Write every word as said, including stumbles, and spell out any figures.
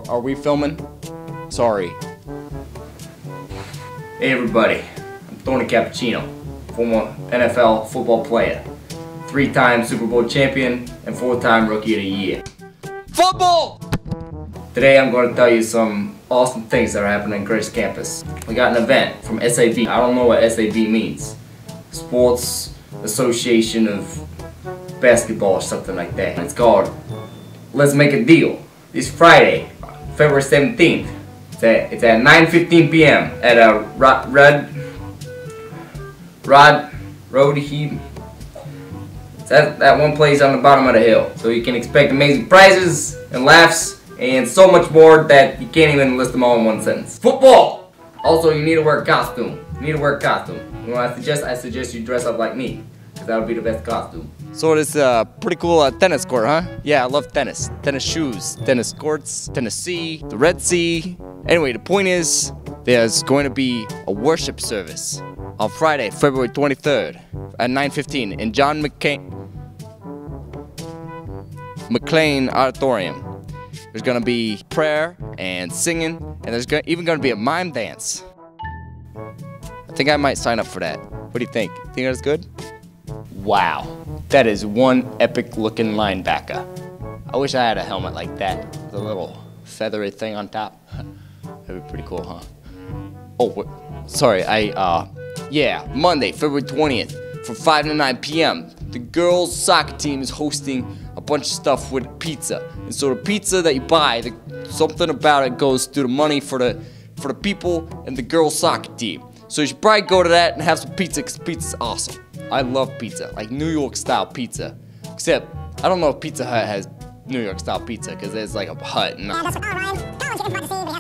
Are, are we filming? Sorry. Hey everybody, I'm Tony Cappuccino, former N F L football player, three-time Super Bowl champion, and four-time Rookie of the Year. Football! Today I'm going to tell you some awesome things that are happening in Grace Campus. We got an event from S A B. I don't know what S A B means. Sports Association of Basketball or something like that. It's called Let's Make a Deal. This Friday, February seventeenth. It's at, it's at nine fifteen p m at a Rod Rod Rod Road Heat. It's at that one place on the bottom of the hill. So you can expect amazing prizes and laughs and so much more that you can't even list them all in one sentence. Football! Also, you need to wear a costume. You need to wear a costume. You know what I suggest? I suggest you dress up like me, because that would be the best costume. So it's a uh, pretty cool uh, tennis court, huh? Yeah, I love tennis. Tennis shoes, tennis courts, Tennessee, the Red Sea. Anyway, the point is, there's going to be a worship service on Friday, February twenty-third at nine fifteen in John McCain McLean Auditorium. There's gonna be prayer and singing, and there's even gonna be a mime dance. I think I might sign up for that. What do you think? Think that's good? Wow, that is one epic looking linebacker. I wish I had a helmet like that with a little feathery thing on top. That'd be pretty cool, huh? Oh, what? Sorry, I, uh, yeah, Monday, February twentieth from five to nine p m The girls' soccer team is hosting a bunch of stuff with pizza. And so the pizza that you buy, the, something about it goes to the money for the, for the people and the girls' soccer team. So you should probably go to that and have some pizza, because pizza's awesome. I love pizza, like New York style pizza. Except, I don't know if Pizza Hut has New York style pizza, because there's like a hut. And